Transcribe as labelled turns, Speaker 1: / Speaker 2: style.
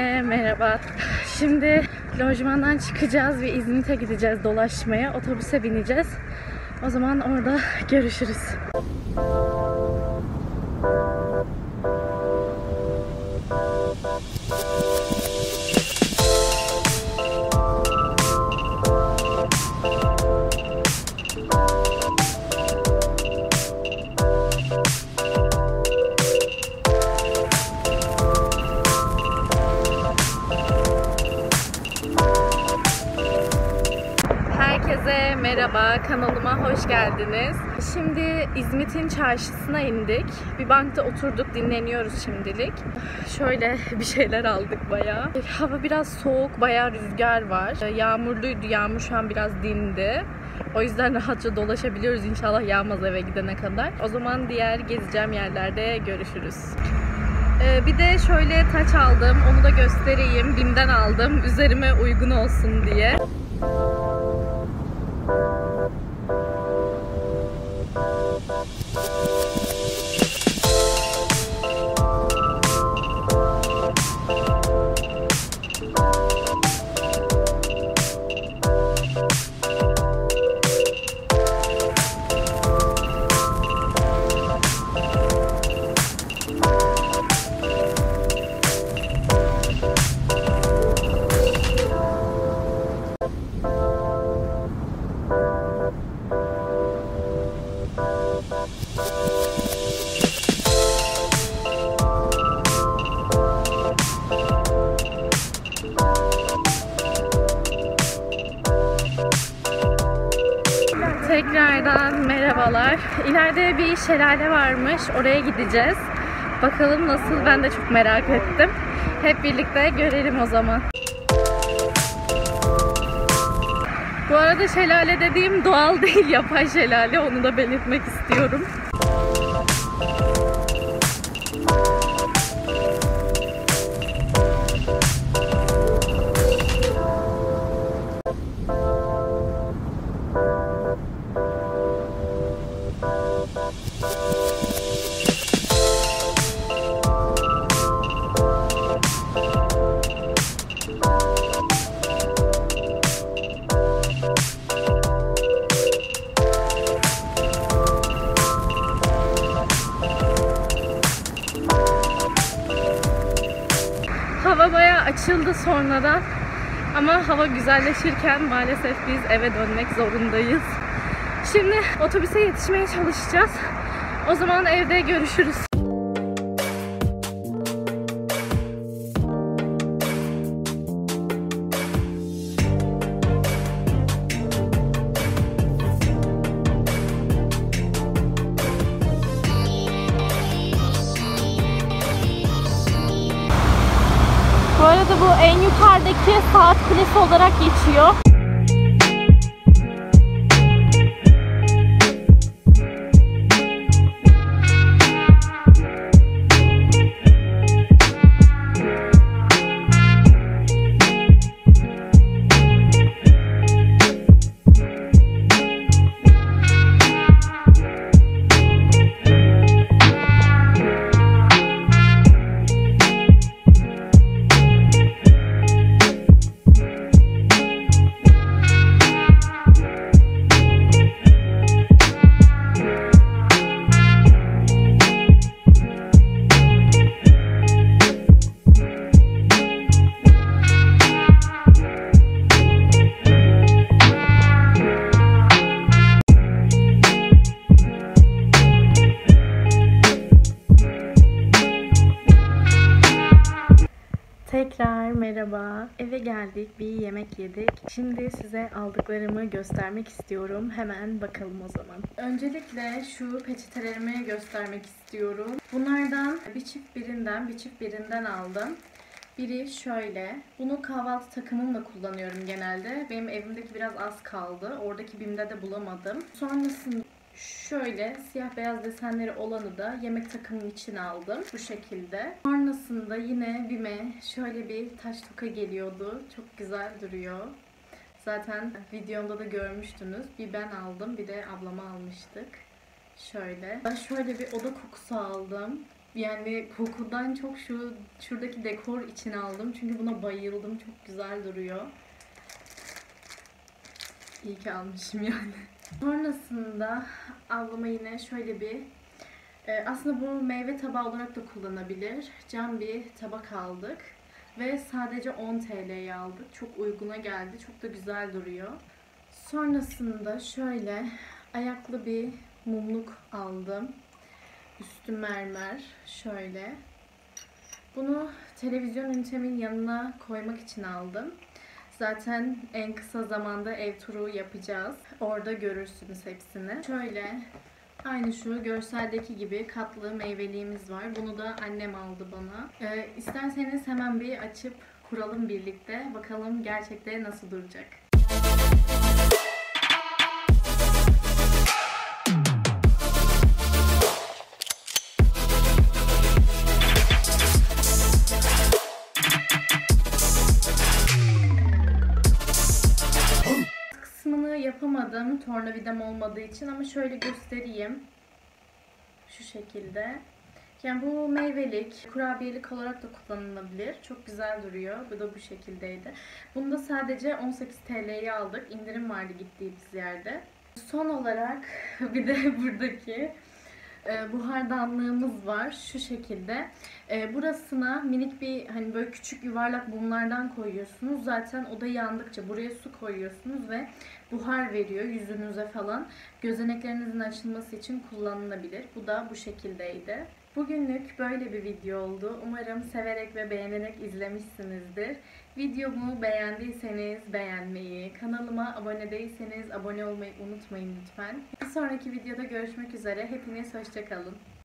Speaker 1: Herkese merhaba. Şimdi lojmandan çıkacağız ve İzmit'e gideceğiz dolaşmaya. Otobüse bineceğiz. O zaman orada görüşürüz. Herkese merhaba, kanalıma hoş geldiniz. Şimdi İzmit'in çarşısına indik. Bir bankta oturduk, dinleniyoruz şimdilik. Şöyle bir şeyler aldık bayağı. Hava biraz soğuk, bayağı rüzgar var. Yağmurluydu, yağmur şu an biraz dindi. O yüzden rahatça dolaşabiliyoruz. İnşallah yağmaz eve gidene kadar. O zaman diğer gezeceğim yerlerde görüşürüz. Bir de şöyle taç aldım, onu da göstereyim. BİM'den aldım, üzerime uygun olsun diye. Tekrardan merhabalar. İleride bir şelale varmış. Oraya gideceğiz. Bakalım nasıl? Ben de çok merak ettim. Hep birlikte görelim o zaman. Bu arada şelale dediğim doğal değil, yapay şelale. Onu da belirtmek istiyorum. Hava bayağı açıldı sonradan ama hava güzelleşirken maalesef biz eve dönmek zorundayız. Şimdi otobüse yetişmeye çalışacağız. O zaman evde görüşürüz. Bu arada bu en yukarıdaki saat kulesi olarak geçiyor. Tekrar merhaba. Eve geldik, bir yemek yedik. Şimdi size aldıklarımı göstermek istiyorum. Hemen bakalım o zaman. Öncelikle şu peçetelerimi göstermek istiyorum. Bunlardan bir çift birinden aldım. Biri şöyle. Bunu kahvaltı takımımla kullanıyorum genelde. Benim evimdeki biraz az kaldı. Oradaki BİM'de de bulamadım. Sonrasında şöyle siyah beyaz desenleri olanı da yemek takımının içine aldım. Bu şekilde. Sonrasında yine BİM'e şöyle bir taş toka geliyordu. Çok güzel duruyor. Zaten videomda da görmüştünüz. Bir ben aldım, bir de ablama almıştık. Şöyle. Ben şöyle bir oda kokusu aldım. Yani kokudan çok şuradaki dekor için aldım. Çünkü buna bayıldım. Çok güzel duruyor. İyi ki almışım yani. Sonrasında ablama yine şöyle bir aslında bu meyve tabağı olarak da kullanabilir. Cam bir tabak aldık. Ve sadece 10 TL'ye aldık. Çok uyguna geldi. Çok da güzel duruyor. Sonrasında şöyle ayaklı bir mumluk aldım. Üstü mermer. Şöyle. Bunu televizyon ünitemin yanına koymak için aldım. Zaten en kısa zamanda ev turu yapacağız. Orada görürsünüz hepsini. Şöyle aynı şu görseldeki gibi katlı meyveliğimiz var. Bunu da annem aldı bana. İsterseniz hemen bir açıp kuralım birlikte. Bakalım gerçekte nasıl duracak. Kısmını yapamadım tornavidam olmadığı için ama şöyle göstereyim. Şu şekilde. Yani bu meyvelik, kurabiyelik olarak da kullanılabilir. Çok güzel duruyor. Bu da bu şekildeydi. Bunu da sadece 18 TL'ye aldık. İndirim vardı gittiğimiz yerde. Son olarak bir de buradaki buhardanlığımız var. Şu şekilde. Burasına minik bir hani böyle küçük yuvarlak mumlardan koyuyorsunuz. Zaten o da yandıkça buraya su koyuyorsunuz ve buhar veriyor yüzünüze falan. Gözeneklerinizin açılması için kullanılabilir. Bu da bu şekildeydi. Bugünlük böyle bir video oldu. Umarım severek ve beğenerek izlemişsinizdir. Videomu beğendiyseniz beğenmeyi, kanalıma abone değilseniz abone olmayı unutmayın lütfen. Bir sonraki videoda görüşmek üzere. Hepiniz hoşça kalın.